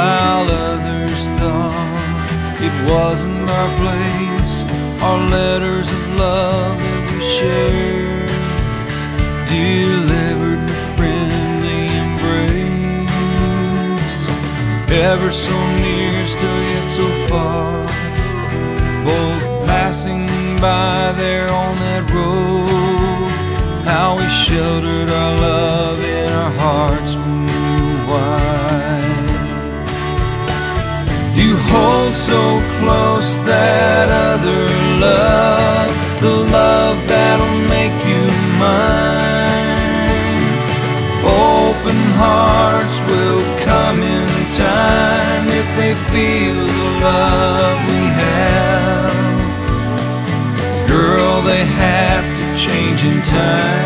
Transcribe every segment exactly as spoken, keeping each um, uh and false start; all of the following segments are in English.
while others thought it wasn't our place. Our letters of love that we shared, delivered in a friendly embrace. Ever so near, still yet so far, both passing by there on that road. How we sheltered our love in our hearts we knew why. You hold so close that other love, the love that'll make you mine. Open hearts will come in time if they feel the love we have. Girl, they have to change in time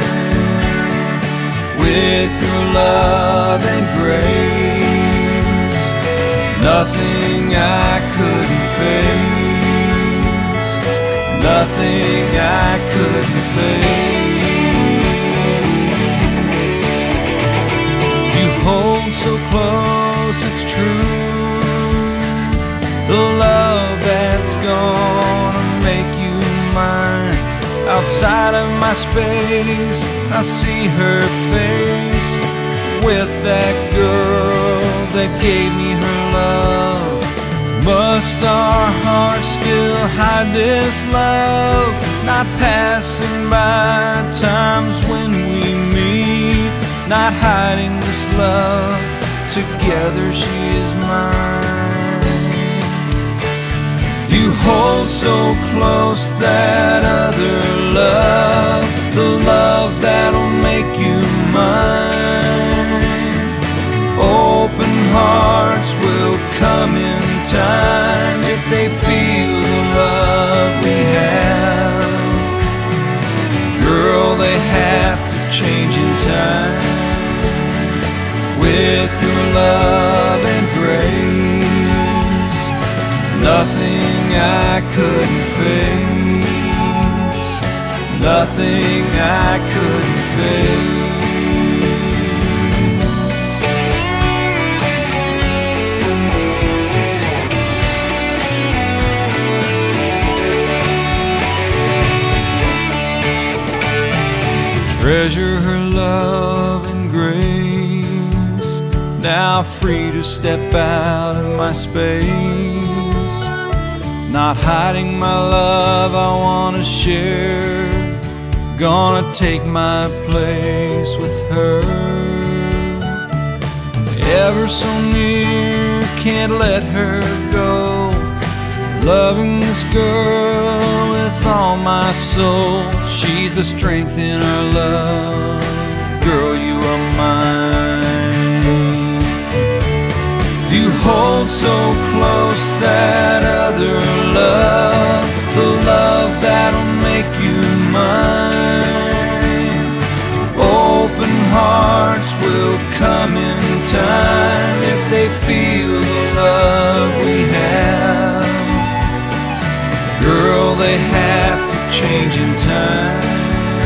with your love and grace. Nothing I couldn't face, nothing I couldn't face. You hold so close, it's true, the love that's gonna make you mine. Outside of my space, I see her face with that girl that gave me her love. Must our hearts still hide this love, not passing by times when we meet, not hiding this love, together she is mine. You hold so close that other love, the love that'll make you mine. Open hearts will come in time if they feel the love we have. Girl, they have to change in time with your love and grace. Nothing I couldn't face, nothing I couldn't face. Treasure her love and grace, now free to step out of my space. Not hiding my love, I wanna share. Gonna take my place with her. Ever so near, can't let her go. Loving this girl with all my soul. She's the strength in our love. Girl, you are mine. You hold so close that other love, the love that'll make you mine. Open hearts will come in time if they feel the love we have. Girl, they have to change in time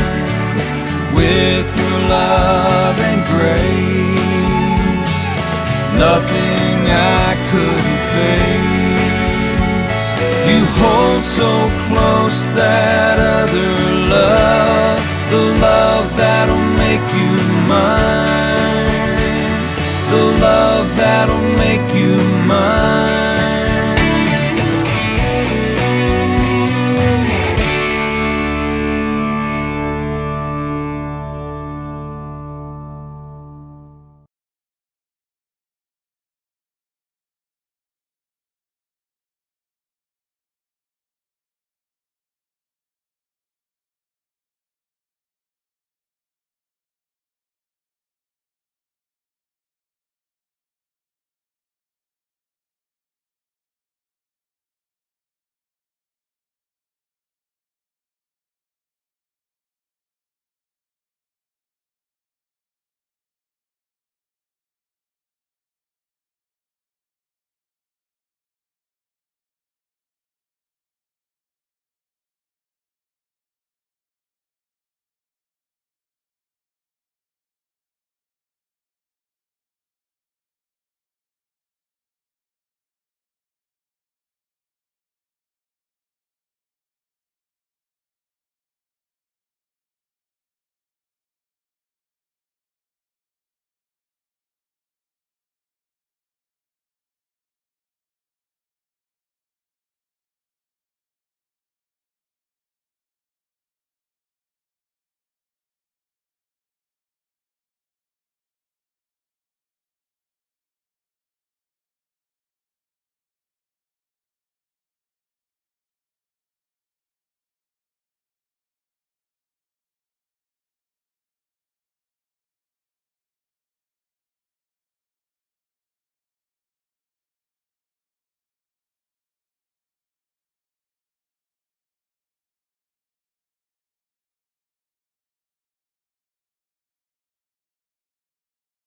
with your love and grace. Nothing I couldn't face. You hold so close that other love, the love that'll make you mine, the love that'll make you mine.